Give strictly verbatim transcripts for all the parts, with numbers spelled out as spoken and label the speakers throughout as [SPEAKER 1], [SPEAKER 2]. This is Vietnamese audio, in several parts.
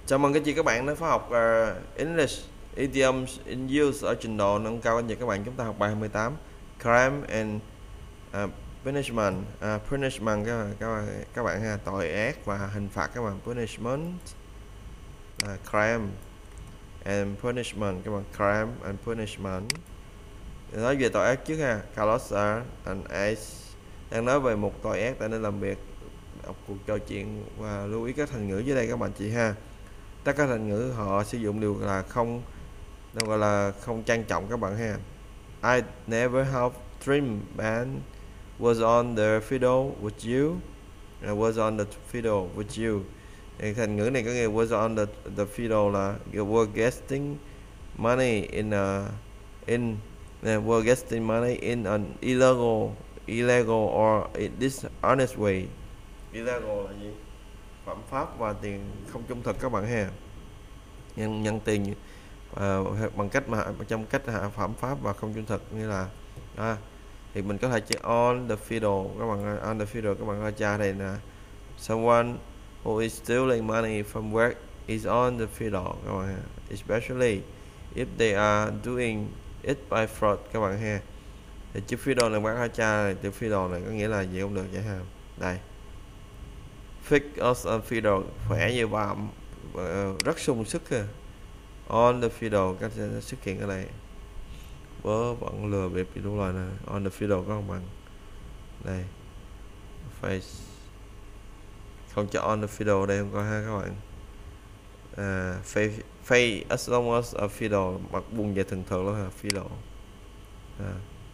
[SPEAKER 1] Chào mừng các chị các bạn đến khóa học uh, English Idioms in Use ở trình độ nâng cao. Anh chị các bạn, chúng ta học bài hai mươi tám Crime and uh, Punishment. uh, Punishment các bạn, các bạn, các bạn ha, tội ác và hình phạt các bạn. Punishment, uh, crime and punishment các bạn. Crime and punishment. Nói về tội ác trước ha. Carlos and Ace đang nói về một tội ác tại nơi làm việc. Đọc cuộc trò chuyện và lưu ý các thành ngữ dưới đây các bạn chị ha. Tất cả thành ngữ họ sử dụng đều là không, nó gọi là không trang trọng các bạn ha. I never have dreamed band was on the fiddle with you. Uh, was on the fiddle with you. Thì thành ngữ này có nghĩa was on the the fiddle là you were getting money in a in uh, were getting money in an illegal illegal or in dishonest way. Illegal là gì? Phạm pháp và tiền không trung thực các bạn ha. Nhân nhân tiền uh, bằng cách mà trong cách hạ phạm pháp và không trung thực, như là à, thì mình có thể chữ on the fiddle các bạn. On the fiddle các bạn ơi, tra đây nè, someone who is stealing money from work is on the fiddle các bạn ha. Especially if they are doing it by fraud các bạn ha. Thì chữ fiddle này bạn có tra này, chữ fiddle này có nghĩa là gì không được vậy ha. Đây, fix us on fiddle, khỏe như bạm, uh, rất sung sức ha. On the fiddle các xuất hiện ở đây, vớ vẫn lừa bịp gì đúng rồi nè. On the fiddle có không bạn? Đây, face không cho on the fiddle đây không có ha các bạn. À, face face as long as a fiddle, mặt buông về thường thường luôn ha. Fiddle à.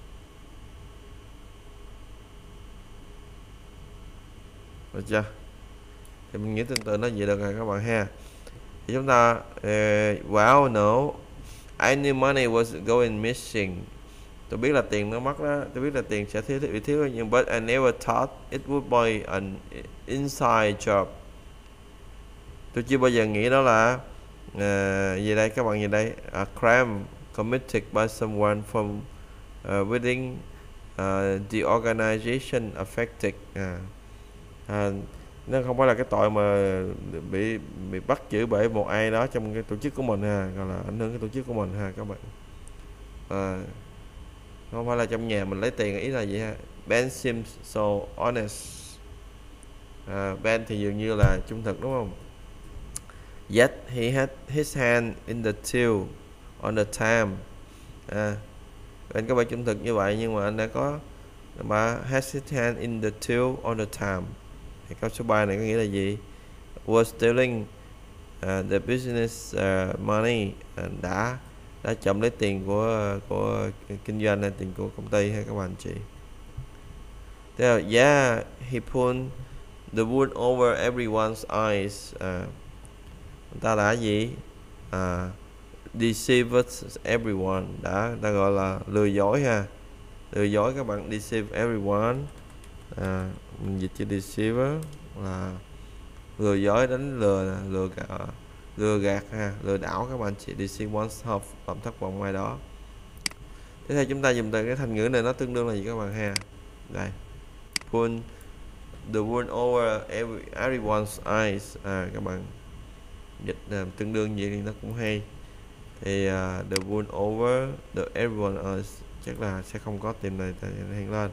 [SPEAKER 1] Được chưa? Thì mình nghĩ tương tự nó vậy được rồi các bạn ha. Thì chúng ta uh, wow no, I knew money was going missing. Tôi biết là tiền nó mất đó, tôi biết là tiền sẽ thiếu bị thiếu, nhưng but I never thought it would be an inside job. Tôi chưa bao giờ nghĩ đó là uh, gì đây các bạn, gì đây, a crime committed by someone from uh, within uh, the organization affected. Uh, uh, nó không phải là cái tội mà bị bị bắt giữ bởi một ai đó trong cái tổ chức của mình ha, gọi là ảnh hưởng cái tổ chức của mình ha các bạn. À, không phải là trong nhà mình lấy tiền, ý là vậy ha. Ben seems so honest. À, Ben thì dường như là trung thực đúng không? Yet he had his hand in the till on the time. À, Ben có vẻ trung thực như vậy nhưng mà anh đã có mà has his hand in the till on the time. Thì câu số ba này có nghĩa là gì? Was stealing uh, the business uh, money, uh, đã đã trộm lấy tiền của của kinh doanh hay tiền của công ty hay các bạn chị. Tiếp theo, yeah, he pulled the wool over everyone's eyes. Uh, người ta đã gì? Uh, deceived everyone, đã đã gọi là lừa dối ha. Lừa dối các bạn, deceive everyone. À, mình dịch chữ deceiver là lừa dối, đánh lừa, lừa gạt, lừa gạt ha, lừa đảo các bạn chị. Deceive oneself, làm thất vọng ai đó. Thế theo chúng ta dùng từ cái thành ngữ này nó tương đương là gì các bạn ha? Đây, pull the wool over every, everyone's eyes. À, các bạn dịch uh, tương đương gì thì nó cũng hay. Thì uh, the wool over the everyone eyes chắc là sẽ không có tìm này hiện lên.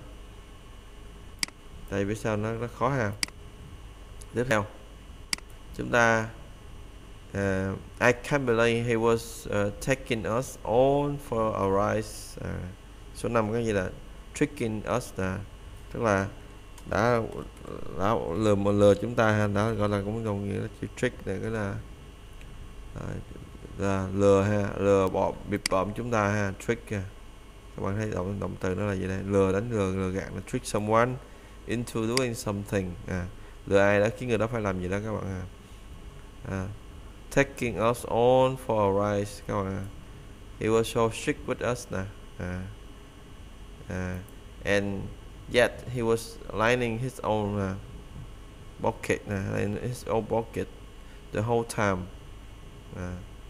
[SPEAKER 1] Tại vì sao nó rất khó ha. Tiếp theo chúng ta uh, I can't believe he was uh, taking us all for a ride. Uh, số năm cái gì là tricking us, là tức là đã đã lừa mà lừa chúng ta ha, đã gọi là cũng đồng nghĩa là chữ trick này, cái là uh, là lừa ha, lừa bỏ bịp bợm chúng ta ha, trick ha. Các bạn thấy động động từ nó là gì đây? Lừa, đánh lừa, lừa gạt, là trick someone into doing something. À, lừa ai đó khiến người đó phải làm gì đó các bạn ha. À, taking us on for a ride các bạn ha. He was so strict with us nè. À, à, and yet he was lining his own uh, pocket nè, in his own pocket the whole time. À,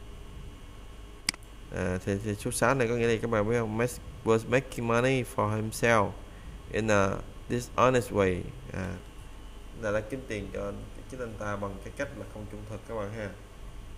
[SPEAKER 1] à, thì, thì số sáu này có nghĩa là các bạn biết không? Was making money for himself in a dishonest way. À, là đã kiếm tiền cho chính anh ta bằng cái cách là không trung thực các bạn ha.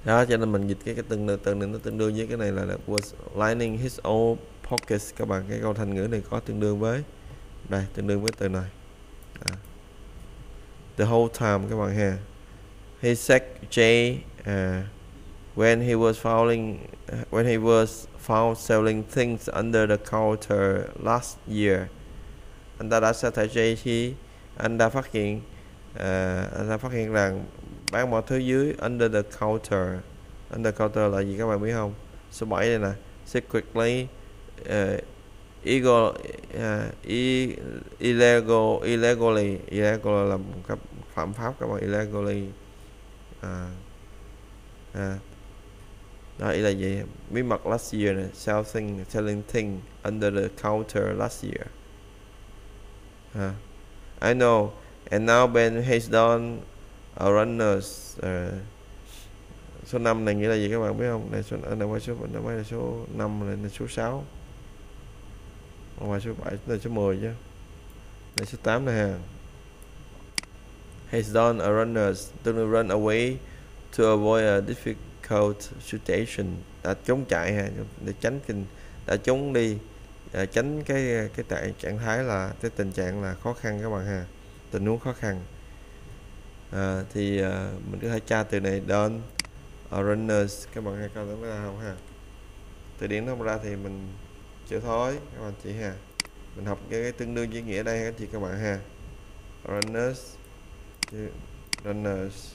[SPEAKER 1] Đó, cho nên mình dịch cái cái từ từ này nó tương đương với cái này là, là was lining his own pockets các bạn. Cái câu thành ngữ này có tương đương với đây, tương đương với từ này. Đó. The whole time các bạn ha. He said Jay uh, when he was falling when he was found selling things under the counter last year. Anh ta đã sa thải Jay khi anh ta phát hiện uh, anh ta phát hiện rằng bán mọi thứ dưới under the counter. Under counter là gì các bạn biết không? Số bảy đây nè. Secretly uh, illegal, uh, illegal illegally illegal là một cái phạm pháp các bạn. Illegally à, à. Đó ý là gì? Bí mật last year này, selling selling thing under the counter last year. À. I know. And now Ben has done a runners. Uh, số năm này nghĩa là gì các bạn biết không? Này số này qua số này là số năm, này là số sáu. Ngoài số bảy là số mười chứ. Này số tám này ha. Has done a runners, tức là run away to avoid a difficult situation. Đã trốn chạy ha, để tránh kinh, đã trốn đi, à, tránh cái cái trạng trạng thái là cái tình trạng là khó khăn các bạn ha, tình huống khó khăn. À, thì à, mình có thể tra từ này done a runners các bạn hay coi nó ra không ha. Từ điển nó ra thì mình chịu thói các bạn chị ha. Mình học cái, cái tương đương với nghĩa đây các chị các bạn ha. Runners runners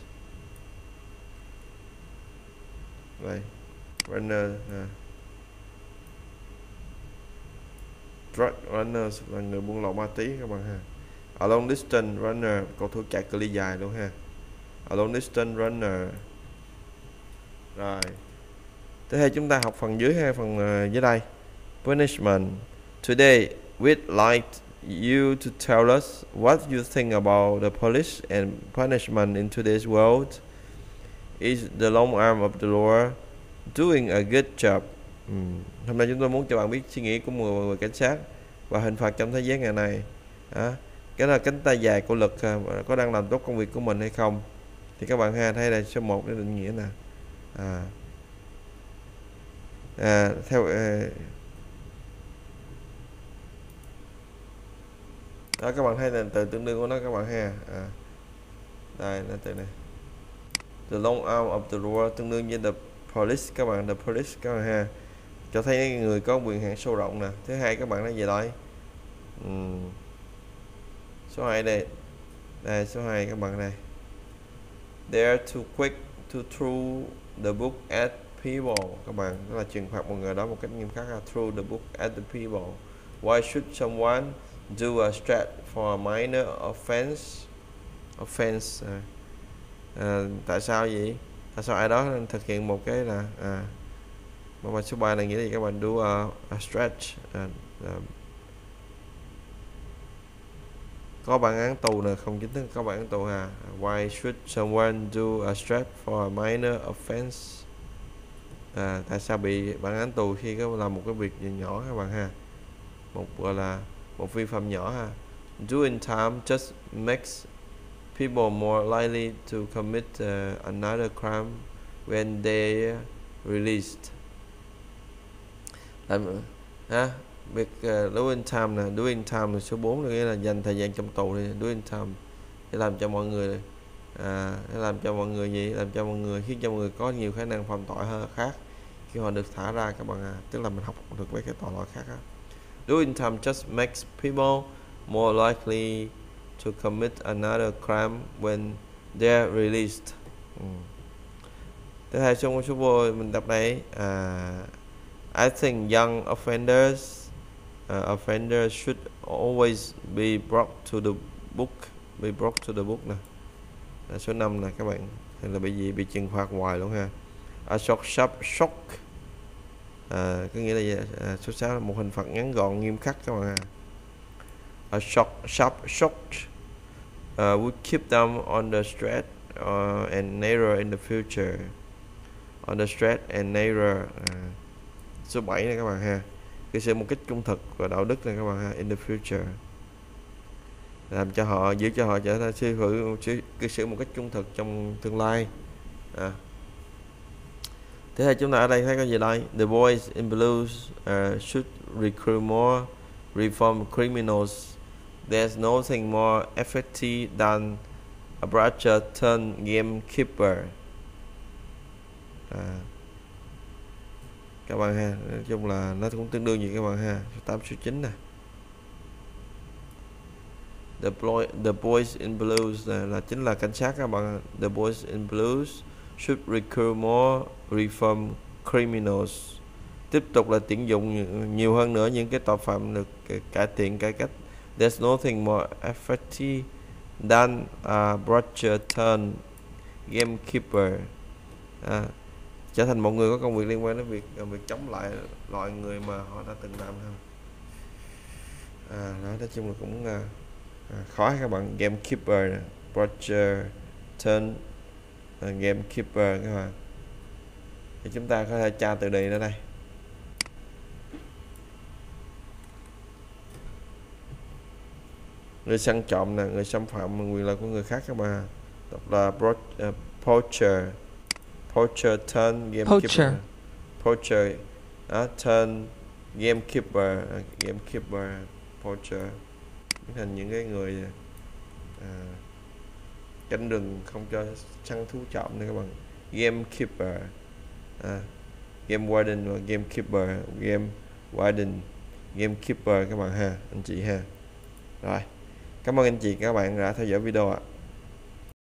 [SPEAKER 1] đây runner à. Drug runners là người buôn lậu ma túy các bạn ha. A long distance runner, cầu thủ chạy cự ly dài luôn ha. A long distance runner. Rồi tiếp theo chúng ta học phần dưới hay phần uh, dưới đây. Punishment. Today we'd like you to tell us what you think about the police and punishment in today's world. Is the long arm of the law doing a good job? uhm. Hôm nay chúng tôi muốn cho bạn biết suy nghĩ của một người cảnh sát và hình phạt trong thế giới ngày nay. À, cái là cánh tay dài của luật có đang làm tốt công việc của mình hay không? Thì các bạn ha thấy là số một để định nghĩa nè. À, à, theo à, đó các bạn thấy là từ tương đương của nó các bạn ha. À, đây là từ này. The long arm of the law tương đương với the police các bạn, the police các bạn ha, cho thấy người có quyền hạn sâu rộng nè. Thứ hai các bạn nói gì đây? uhm. Số hai đây, đây số hai các bạn đây. They're too quick to throw the book at people các bạn, đó là trừng phạt một người đó một cách nghiêm khắc. Throw the book at the people. Why should someone do a stretch for a minor offense? Offense. À. À, tại sao vậy? Tại sao ai đó thực hiện một cái là à, mà số ba này nghĩa gì các bạn? Do a, a stretch. À, à, có bản án tù nè, không chính thức có bản án tù ha. Why should someone do a stretch for a minor offense? À, tại sao bị bản án tù khi có làm một cái việc gì nhỏ các bạn ha, một gọi là một vi phạm nhỏ ha. Doing time just makes people more likely to commit uh, another crime when they released. Làm ha, việc uh, doing time nè, doing time là số bốn, nghĩa là dành thời gian trong tù thì doing time để làm cho mọi người à, để làm cho mọi người gì, làm cho mọi người khiến cho mọi người có nhiều khả năng phạm tội hơn khác khi họ được thả ra các bạn à. Tức là mình học được với cái tội lỗi khác á. Doing time just makes people more likely to commit another crime when they're released. Ừ. Tiếp theo trong số vô mình đọc đây. À, I think young offenders uh, offenders should always be brought to the book. Be brought to the book nè. À, số năm nè các bạn. Thì là bị gì? Bị trừng phạt hoài luôn ha. A short sharp shock. À, có nghĩa là gì? À, số sáu là một hình phạt ngắn gọn nghiêm khắc các bạn ha. A short sharp shock uh, would keep them on the straight uh, and narrow in the future. On the straight and narrow. Uh, số bảy này các bạn ha. Cái sự một cách trung thực và đạo đức này các bạn ha. In the future. Làm cho họ, giữ cho họ trở thành sư hữu cư xử một cách trung thực trong tương lai. À. Thế thì chúng ta ở đây thấy cái gì đây? The boys in blue uh, should recruit more reform criminals. There's nothing more effective than a brother turned gamekeeper. À, các bạn ha, nói chung là nó cũng tương đương gì các bạn ha. Số tám số chín nè. The boy, the boys in blues là, là chính là cảnh sát các bạn. The boys in blues should recruit more reform criminals. Tiếp tục là tuyển dụng nhiều hơn nữa những cái tội phạm được cải thiện cải cách. There's nothing more effective than a brother turned gamekeeper. À, trở thành một người có công việc liên quan đến việc việc chống lại loại người mà họ đã từng làm không. À, đó, nói chung là cũng à, khó các bạn. Gamekeeper, brother turn uh, gamekeeper các bạn. Thì chúng ta có thể tra từ điển ở đây. Người săn trộm là người xâm phạm quyền lợi của người khác các bạn. Đọc là bro, uh, poacher, poacher turn gamekeeper, poacher, uh, turn gamekeeper, uh, gamekeeper, poacher, thành những cái người à, canh rừng không cho săn thú trộm này các bạn. Gamekeeper, à, game warden và gamekeeper, game warden, gamekeeper các bạn ha, anh chị ha. Rồi, cảm ơn anh chị các bạn đã theo dõi video ạ.